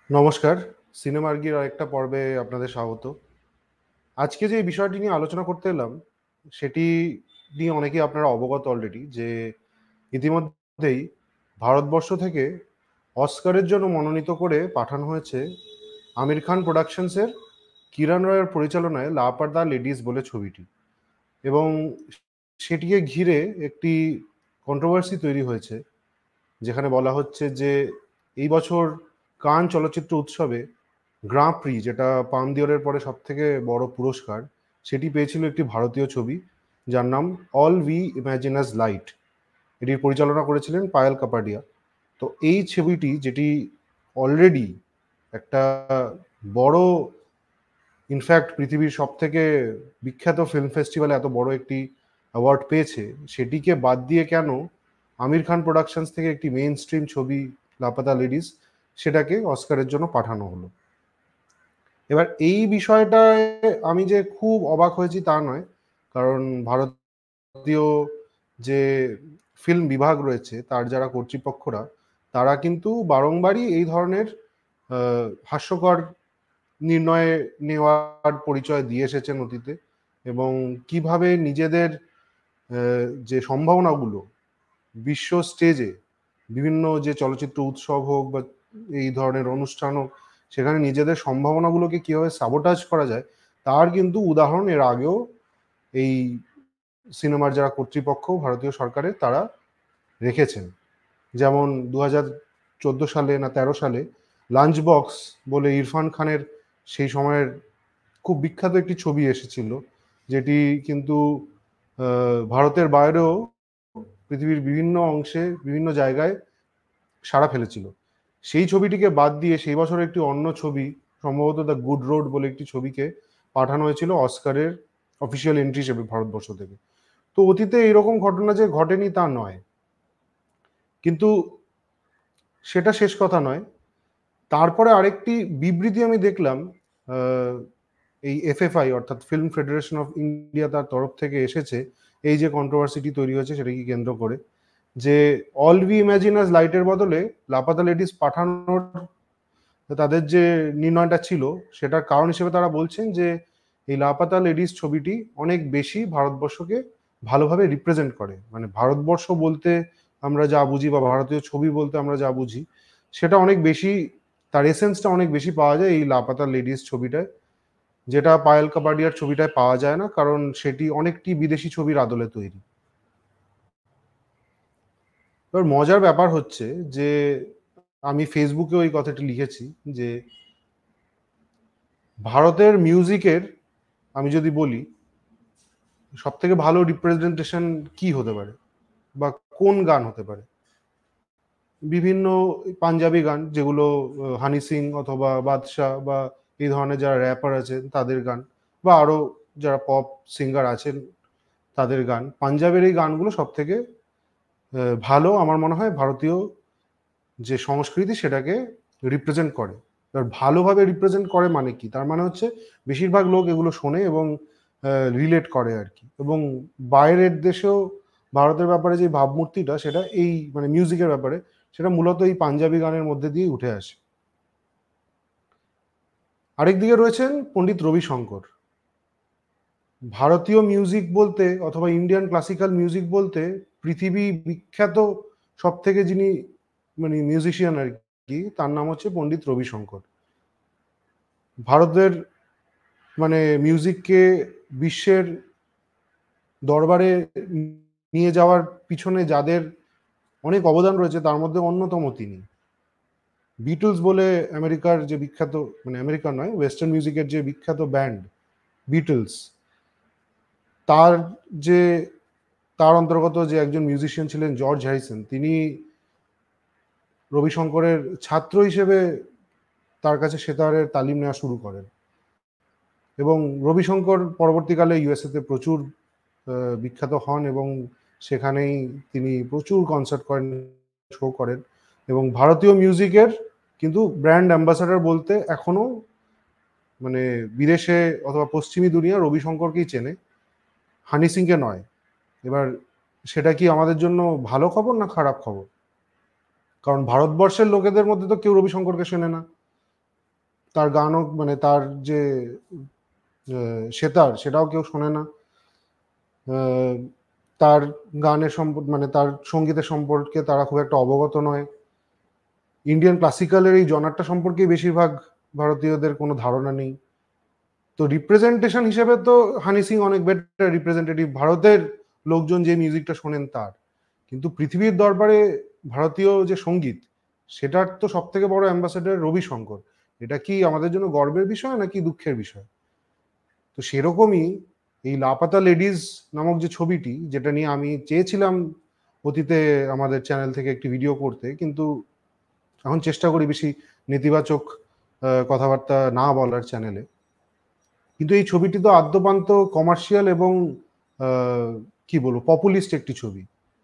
নমস্কার। সিনেমার্গির আরেকটা পর্বে আপনাদের স্বাগত। আজকে যে বিষয়টি নিয়ে আলোচনা করতে এলাম, সেটি নিয়ে অনেকেই আপনারা অবগত অলরেডি যে ইতিমধ্যেই ভারতবর্ষ থেকে অস্কারের জন্য মনোনীত করে পাঠানো হয়েছে আমির খান প্রোডাকশনসের কিরণ রয়ের পরিচালনায় লাপাতা লেডিস বলে ছবিটি। এবং সেটিকে ঘিরে একটি কন্ট্রোভার্সি তৈরি হয়েছে, যেখানে বলা হচ্ছে যে এই বছর কান চলচ্চিত্র উৎসবে গ্রাঁ প্রি, যেটা পাম দিওরের পরে সব থেকে বড় পুরস্কার, সেটি পেয়েছিল একটি ভারতীয় ছবি যার নাম all we imagine as light. এটির পরিচালনা করেছিলেন পায়েল কাপাডিয়া। তো এই ছবিটি, যেটি অলরেডি একটা বড়, ইনফ্যাক্ট পৃথিবীর সব থেকে বিখ্যাত ফিল্ম ফেস্টিভ্যালে এত বড় একটি অ্যাওয়ার্ড পেয়েছে, সেটিকে বাদ দিয়ে কেন আমির খান প্রোডাকশনস থেকে একটি মেইন স্ট্রিম ছবি লাপাতা লেডিস সেটাকে অস্কারের জন্য পাঠানো হলো। এবার এই বিষয়টায় আমি যে খুব অবাক হয়েছি তা নয়, কারণ ভারতীয় যে ফিল্ম বিভাগ রয়েছে তার যারা কর্তৃপক্ষরা, তারা কিন্তু বারংবারই এই ধরনের হাস্যকর নির্ণয়ে নেওয়ার পরিচয় দিয়ে এসেছেন অতীতে, এবং কিভাবে নিজেদের যে সম্ভাবনাগুলো বিশ্ব স্টেজে, বিভিন্ন যে চলচ্চিত্র উৎসব হোক বা এই ধরনের অনুষ্ঠান হোক, সেখানে নিজেদের সম্ভাবনাগুলোকে কীভাবে সাবোটাজ করা যায় তার কিন্তু উদাহরণ এর আগেও এই সিনেমার যারা কর্তৃপক্ষ ভারতীয় সরকারের, তারা রেখেছেন। যেমন 2014 সালে না 13 সালে লাঞ্চ বক্স বলে ইরফান খানের সেই সময়ের খুব বিখ্যাত একটি ছবি এসেছিল, যেটি কিন্তু ভারতের বাইরেও পৃথিবীর বিভিন্ন অংশে বিভিন্ন জায়গায় সাড়া ফেলেছিল। সেই ছবিটিকে বাদ দিয়ে সেই বছর একটি অন্য ছবি, সম্ভবত দ্য গুড রোড বলে একটি ছবিকে পাঠানো হয়েছিল অস্কারের অফিসিয়াল এন্ট্রি হিসেবে ভারতবর্ষ থেকে। তো অতীতে এরকম ঘটনা যে ঘটেনি তা নয়, কিন্তু সেটা শেষ কথা নয়। তারপরে আরেকটি বিবৃতি আমি দেখলাম, এই এফএফআই অর্থাৎ ফিল্ম ফেডারেশন অফ ইন্ডিয়া, তার তরফ থেকে এসেছে এই যে কন্ট্রোভার্সিটি তৈরি হয়েছে সেটাকে কেন্দ্র করে, যে অল উই ইমাজিন অ্যাজ লাইটের বদলে লাপাতা লেডিস পাঠানোর তাদের যে নির্ণয়টা ছিল, সেটার কারণ হিসেবে তারা বলছেন যে এই লাপাতা লেডিস ছবিটি অনেক বেশি ভারতবর্ষকে ভালোভাবে রিপ্রেজেন্ট করে। মানে ভারতবর্ষ বলতে আমরা যা বুঝি বা ভারতীয় ছবি বলতে আমরা যা বুঝি, সেটা অনেক বেশি, তার এসেন্সটা অনেক বেশি পাওয়া যায় এই লাপাতা লেডিস ছবিটায়, যেটা পায়েল কাপাডিয়ার ছবিটায় পাওয়া যায় না, কারণ সেটি অনেকটি বিদেশি ছবির আদলে তৈরি। এবার মজার ব্যাপার হচ্ছে যে আমি ফেসবুকে ওই কথাটি লিখেছি যে ভারতের মিউজিকের, আমি যদি বলি সব থেকে ভালো রিপ্রেজেন্টেশন কি হতে পারে বা কোন গান হতে পারে, বিভিন্ন পাঞ্জাবি গান, যেগুলো হানি সিং অথবা বাদশাহ বা এই ধরনের যারা র্যাপার আছেন তাদের গান, বা আরো যারা পপ সিঙ্গার আছেন তাদের গান। পাঞ্জাবের এই গানগুলো সব থেকে ভালো আমার মনে হয় ভারতীয় যে সংস্কৃতি সেটাকে রিপ্রেজেন্ট করে। এবার ভালোভাবে রিপ্রেজেন্ট করে মানে কি, তার মানে হচ্ছে বেশিরভাগ লোক এগুলো শোনে এবং রিলেট করে আর কি। এবং বাইরের দেশেও ভারতের ব্যাপারে যে ভাবমূর্তিটা, সেটা এই মানে মিউজিকের ব্যাপারে, সেটা মূলত এই পাঞ্জাবি গানের মধ্যে দিয়ে উঠে আসে। আরেকদিকে রয়েছেন পণ্ডিত রবিশঙ্কর। ভারতীয় মিউজিক বলতে অথবা ইন্ডিয়ান ক্লাসিক্যাল মিউজিক বলতে পৃথিবী বিখ্যাত সব থেকে যিনি মানে মিউজিশিয়ান আর কি, তার নাম হচ্ছে পণ্ডিত রবিশঙ্কর। ভারতের মানে মিউজিককে বিশ্বের দরবারে নিয়ে যাওয়ার পিছনে যাদের অনেক অবদান রয়েছে, তার মধ্যে অন্যতম তিনি। বিটলস বলে আমেরিকার যে বিখ্যাত, মানে আমেরিকার নয়, ওয়েস্টার্ন মিউজিকের যে বিখ্যাত ব্যান্ড বিটলস, তার যে তার অন্তর্গত যে একজন মিউজিশিয়ান ছিলেন জর্জ হ্যারিসন, তিনি রবিশঙ্করের ছাত্র হিসেবে তার কাছে সেতারের তালিম নেওয়া শুরু করেন। এবং রবিশঙ্কর পরবর্তীকালে ইউএসএতে প্রচুর বিখ্যাত হন এবং সেখানেই তিনি প্রচুর কনসার্ট করেন, শো করেন। এবং ভারতীয় মিউজিকের কিন্তু ব্র্যান্ড অ্যাম্বাসাডার বলতে এখনো মানে বিদেশে অথবা পশ্চিমী দুনিয়া রবিশঙ্করকেই চেনে, হানি সিংকে নয়। এবার সেটা কি আমাদের জন্য ভালো খবর না খারাপ খবর? কারণ ভারতবর্ষের লোকেদের মধ্যে তো কেউ রবিশঙ্করকে চেনে না, তার গানও মানে তার যে সেতার সেটাও কেউ শোনে না। তার গানের মানে তার সঙ্গীতের সম্পর্কে তারা খুব একটা অবগত নয়। ইন্ডিয়ান ক্লাসিক্যালের এই জনারটা সম্পর্কে বেশিরভাগ ভারতীয়দের কোনো ধারণা নেই। তো রিপ্রেজেন্টেশন হিসেবে তো হানি সিং অনেক বেটার রিপ্রেজেন্টেটিভ ভারতের লোকজন যে মিউজিকটা শোনেন তার। কিন্তু পৃথিবীর দরবারে ভারতীয় যে সঙ্গীত সেটার তো সব থেকে বড় অ্যাম্বাসেডর রবি শঙ্কর। এটা কি আমাদের জন্য গর্বের বিষয় নাকি দুঃখের বিষয়? তো সেরকমই এই লাপাতা লেডিজ নামক যে ছবিটি, যেটা নিয়ে আমি চেয়েছিলাম অতীতে আমাদের চ্যানেল থেকে একটি ভিডিও করতে, কিন্তু এখন চেষ্টা করি বেশি নেতিবাচক কথাবার্তা না বলার চ্যানেলে। কিন্তু এই ছবিটি তো আদ্যপান্ত কমার্শিয়াল এবং কি বলবো পপুলিস্ট একটি ছবি।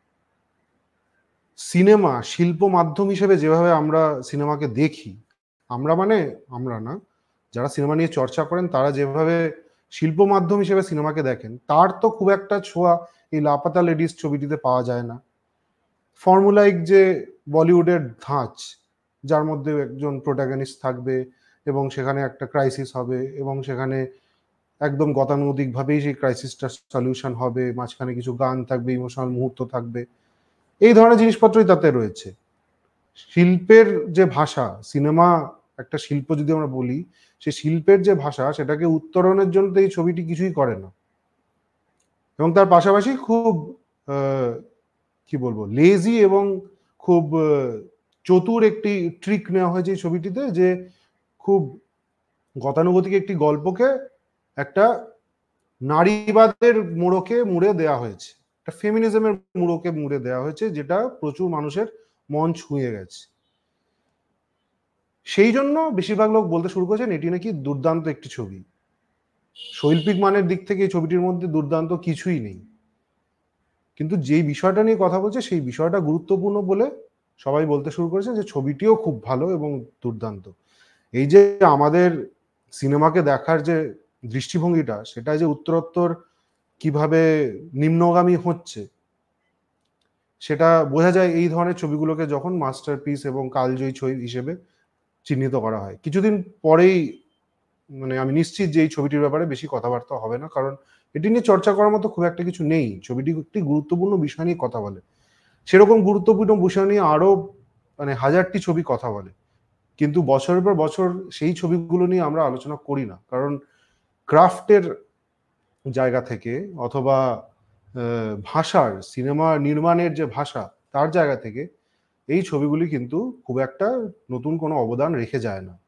সিনেমা শিল্প মাধ্যম হিসেবে যেভাবে আমরা সিনেমাকে দেখি, আমরা মানে আমরা না, যারা সিনেমা নিয়ে চর্চা করেন তারা যেভাবে শিল্প মাধ্যম হিসেবে সিনেমাকে দেখেন, তার তো খুব একটা ছোঁয়া এই লাপাতা লেডিস ছবিটিতে পাওয়া যায় না। ফর্মুলাইক যে বলিউডের ধাঁচ, যার মধ্যে একজন প্রোটাগনিস্ট থাকবে এবং সেখানে একটা ক্রাইসিস হবে এবং সেখানে একদম গতানুগতিকভাবেই সেই ক্রাইসিসটার সলিউশন হবে, মাঝখানে কিছু গান থাকবে, ইমোশনাল মুহূর্ত থাকবে, এই ধরনের জিনিসপত্রই তাতে রয়েছে। শিল্পের যে ভাষা, সিনেমা একটা শিল্প যদি আমরা বলি, সেই শিল্পের যে ভাষা সেটাকে উত্তরণের জন্য তো এই ছবিটি কিছুই করে না। এবং তার পাশাপাশি খুব কি বলবো লেজি এবং খুব চতুর একটি ট্রিক নেওয়া হয়েছে এই ছবিটিতে, যে খুব গতানুগতিক একটি গল্পকে একটা নারীবাদের মোড়কে মুড়ে দেওয়া হয়েছে, একটা ফেমিনিজমের মোড়কে মুড়ে দেওয়া হয়েছে, যেটা প্রচুর মানুষের মন ছুঁয়ে গেছে। সেই জন্য বেশিরভাগ লোক বলতে শুরু করেছেন এটি নাকি দুর্দান্ত একটি ছবি। শৈল্পিক মানের দিক থেকে এই ছবিটির মধ্যে দুর্দান্ত কিছুই নেই, কিন্তু যেই বিষয়টা নিয়ে কথা বলছে সেই বিষয়টা গুরুত্বপূর্ণ বলে সবাই বলতে শুরু করেছে যে ছবিটিও খুব ভালো এবং দুর্দান্ত। এই যে আমাদের সিনেমাকে দেখার যে দৃষ্টিভঙ্গিটা, সেটা যে উত্তরোত্তর কিভাবে নিম্নগামী হচ্ছে সেটা বোঝা যায় এই ধরনের ছবিগুলোকে যখন মাস্টারপিস এবং কালজয়ী ছবি হিসেবে চিহ্নিত করা হয়। কিছুদিন পরেই মানে আমি নিশ্চিত যে এই ছবিটির ব্যাপারে বেশি কথাবার্তা হবে না, কারণ এটি নিয়ে চর্চা করার মতো খুব একটা কিছু নেই। ছবিটি একটি গুরুত্বপূর্ণ বিষয় নিয়ে কথা বলে, সেরকম গুরুত্বপূর্ণ বিষয় নিয়ে আরো মানে হাজারটি ছবি কথা বলে, কিন্তু বছরের পর বছর সেই ছবিগুলো নিয়ে আমরা আলোচনা করি না, কারণ ক্রাফটের জায়গা থেকে অথবা ভাষার, সিনেমা নির্মাণের যে ভাষা তার জায়গা থেকে এই ছবিগুলি কিন্তু খুব একটা নতুন কোনো অবদান রেখে যায় না।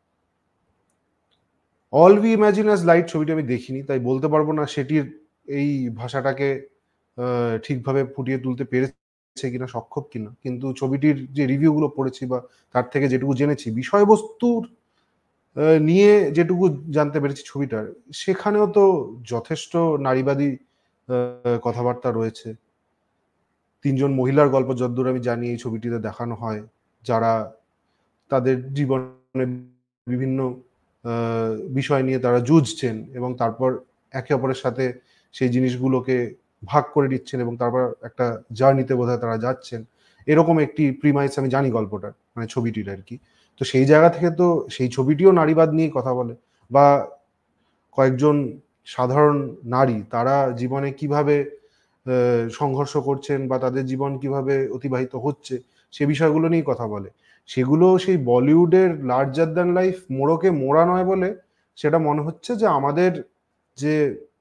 All we imagine as light ছবিটি আমি দেখিনি, তাই বলতে পারবো না সেটির এই ভাষাটাকে ঠিকভাবে ফুটিয়ে তুলতে পেরেছে কিনা, সক্ষম কিনা, কিন্তু ছবিটির যে রিভিউগুলো পড়েছি বা তার থেকে যেটুকু জেনেছি, বিষয়বস্তুর নিয়ে যেটুকু জানতে পেরেছি ছবিটার, সেখানেও তো যথেষ্ট নারীবাদী কথাবার্তা রয়েছে। তিনজন মহিলার গল্প যদ্দূর আমি জানি এই ছবিটিতে দেখানো হয়, যারা তাদের জীবনে বিভিন্ন বিষয় নিয়ে তারা যুঝছেন এবং তারপর একে অপরের সাথে সেই জিনিসগুলোকে ভাগ করে নিচ্ছেন এবং তারপর একটা জার্নিতে বোধহয় তারা যাচ্ছেন। এরকম একটি প্রিমাইস আমি জানি গল্পটার, মানে ছবিটির আর কি। তো সেই জায়গা থেকে তো সেই ছবিটিও নারীবাদ নিয়ে কথা বলে, বা কয়েকজন সাধারণ নারী তারা জীবনে কিভাবে সংঘর্ষ করছেন বা তাদের জীবন কিভাবে অতিবাহিত হচ্ছে সে বিষয়গুলো নিয়েই কথা বলে। সেগুলো সেই বলিউডের লার্জার দ্যান লাইফ মোড়কে মোড়া নয় বলে সেটা মনে হচ্ছে যে আমাদের যে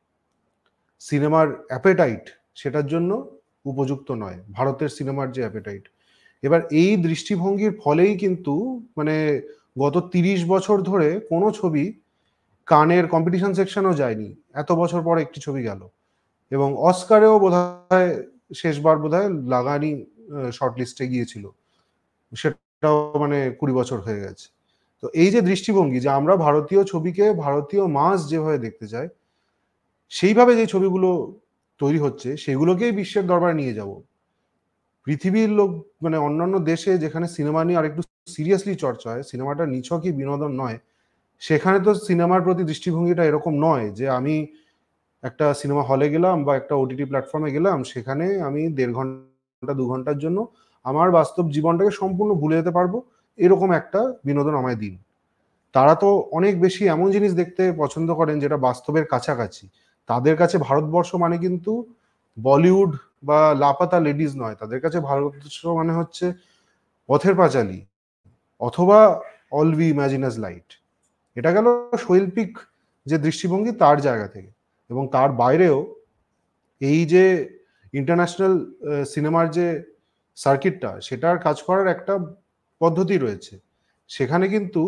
সিনেমার অ্যাপেটাইট সেটার জন্য উপযুক্ত নয়, ভারতের সিনেমার যে অ্যাপেটাইট। এবার এই দৃষ্টিভঙ্গির ফলেই কিন্তু মানে গত ৩০ বছর ধরে কোনো ছবি কানের কম্পিটিশন সেকশনেও যায়নি, এত বছর পর একটি ছবি গেল। এবং অস্কারেও বোধহয় শেষবার বোধহয় লাগানি শর্ট লিস্টে গিয়েছিল, সেটাও মানে ২০ বছর হয়ে গেছে। তো এই যে দৃষ্টিভঙ্গি যে আমরা ভারতীয় ছবিকে ভারতীয় মাস যেভাবে দেখতে চাই, সেইভাবে যে ছবিগুলো তৈরি হচ্ছে সেগুলোকেই বিশ্বের দরবারে নিয়ে যাব। পৃথিবীর লোক মানে অন্যান্য দেশে যেখানে সিনেমা নিয়ে আরেকটু সিরিয়াসলি চর্চা হয়, সিনেমাটা নিছকই বিনোদন নয়, সেখানে তো সিনেমার প্রতি দৃষ্টিভঙ্গিটা এরকম নয় যে আমি একটা সিনেমা হলে গেলাম বা একটা ওটিটি প্ল্যাটফর্মে গেলাম, সেখানে আমি ১.৫ ঘন্টা ২ ঘন্টার জন্য আমার বাস্তব জীবনটাকে সম্পূর্ণ ভুলে যেতে পারবো, এরকম একটা বিনোদন আমায় দিন। তারা তো অনেক বেশি এমন জিনিস দেখতে পছন্দ করেন যেটা বাস্তবের কাছাকাছি। তাদের কাছে ভারতবর্ষ মানে কিন্তু বলিউড বা লাপাতা লেডিজ নয়। তাদের কাছে ভারতবর্ষ মানে হচ্ছে পথের পাঁচালী অথবা all we imagine as light. এটা গেল শৈল্পিক যে দৃষ্টিভঙ্গি তার জায়গা থেকে। এবং তার বাইরেও এই যে ইন্টারন্যাশনাল সিনেমার যে সার্কিটটা, সেটার কাজ করার একটা পদ্ধতি রয়েছে। সেখানে কিন্তু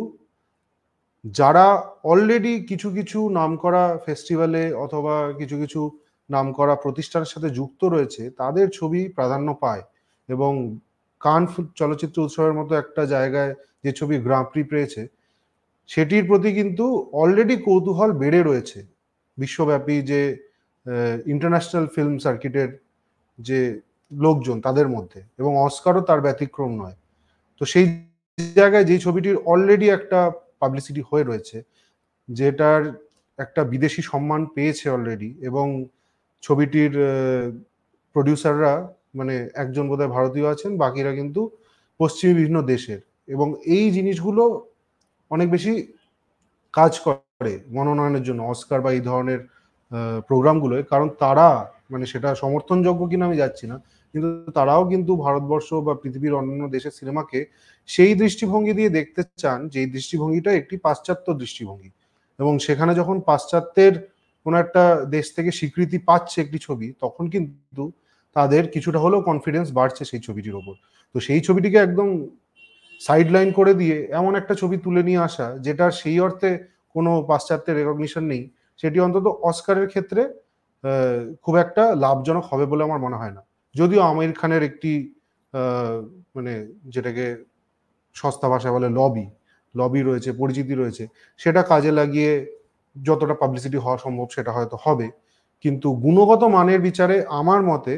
যারা অলরেডি কিছু কিছু নামকরা ফেস্টিভ্যালে অথবা কিছু কিছু নামকরা প্রতিষ্ঠানের সাথে যুক্ত রয়েছে, তাদের ছবি প্রাধান্য পায়। এবং কান চলচ্চিত্র উৎসবের মতো একটা জায়গায় যে ছবি গ্রাঁ প্রি পেয়েছে, সেটির প্রতি কিন্তু অলরেডি কৌতূহল বেড়ে রয়েছে বিশ্বব্যাপী যে ইন্টারন্যাশনাল ফিল্ম সার্কিটের যে লোকজন তাদের মধ্যে, এবং অস্কারও তার ব্যতিক্রম নয়। তো সেই জায়গায় যে ছবিটির অলরেডি একটা পাবলিসিটি হয়ে রয়েছে, যেটার একটা বিদেশি সম্মান পেয়েছে অলরেডি, এবং ছবিটির প্রডিউসাররা মানে একজন বোধহয় ভারতীয় আছেন, বাকিরা কিন্তু পশ্চিমী বিভিন্ন দেশের, এবং এই জিনিসগুলো অনেক বেশি কাজ করে মনোনয়নের জন্য অস্কার বা এই ধরনের প্রোগ্রামগুলোয়। কারণ তারা মানে সেটা সমর্থনযোগ্য কিনা আমি যাচ্ছি না, কিন্তু তারাও কিন্তু ভারতবর্ষ বা পৃথিবীর অন্যান্য দেশের সিনেমাকে সেই দৃষ্টিভঙ্গি দিয়ে দেখতে চান, যেই দৃষ্টিভঙ্গিটা একটি পাশ্চাত্য দৃষ্টিভঙ্গি। এবং সেখানে যখন পাশ্চাত্যের কোনো একটা দেশ থেকে স্বীকৃতি পাচ্ছে একটি ছবি, তখন কিন্তু তাদের কিছুটা হলেও কনফিডেন্স বাড়ছে সেই ছবিটির ওপর। তো সেই ছবিটিকে একদম সাইডলাইন করে দিয়ে এমন একটা ছবি তুলে নিয়ে আসা, যেটার সেই অর্থে কোনো পাশ্চাত্যের রেকগনিশন নেই, সেটি অন্তত অস্কারের ক্ষেত্রে খুব একটা লাভজনক হবে বলে আমার মনে হয় না। যদিও আমির খানের একটি মানে যেটাকে সস্তা ভাষায় বলে লবি রয়েছে, পরিচিতি রয়েছে, সেটা কাজে লাগিয়ে যতটা পাবলিসিটি হওয়া সম্ভব সেটা হয়তো হবে। কিন্তু গুণগত মানের বিচারে আমার মতে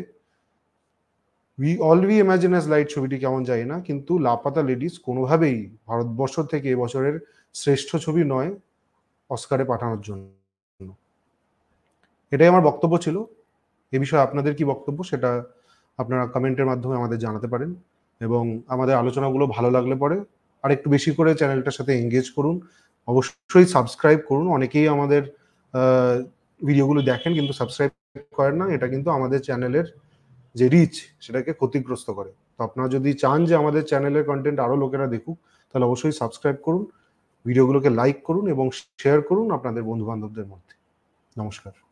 উই ইমাজিন অ্যাজ লাইট ছবিটি কেমন জানি না, কিন্তু লাপাতা লেডিস কোনোভাবেই ভারতবর্ষ থেকে এবছরের শ্রেষ্ঠ ছবি নয় অস্কারে পাঠানোর জন্য। এটাই আমার বক্তব্য ছিল। এ বিষয়ে আপনাদের কি বক্তব্য সেটা আপনারা কমেন্টের মাধ্যমে আমাদের জানাতে পারেন। এবং আমাদের আলোচনাগুলো ভালো লাগলে পরে আরেকটু বেশি করে চ্যানেলটার সাথে এঙ্গেজ করুন। অবশ্যই সাবস্ক্রাইব করুন। অনেকেই আমাদের ভিডিওগুলো দেখেন কিন্তু সাবস্ক্রাইব করেন না। এটা কিন্তু আমাদের চ্যানেলের যে রিচ সেটাকে ক্ষতিগ্রস্ত করে। তো আপনারা যদি চান যে আমাদের চ্যানেলের কন্টেন্ট আরও লোকেরা দেখুক, তাহলে অবশ্যই সাবস্ক্রাইব করুন, ভিডিওগুলোকে লাইক করুন এবং শেয়ার করুন আপনাদের বন্ধু বান্ধবদের মধ্যে। নমস্কার।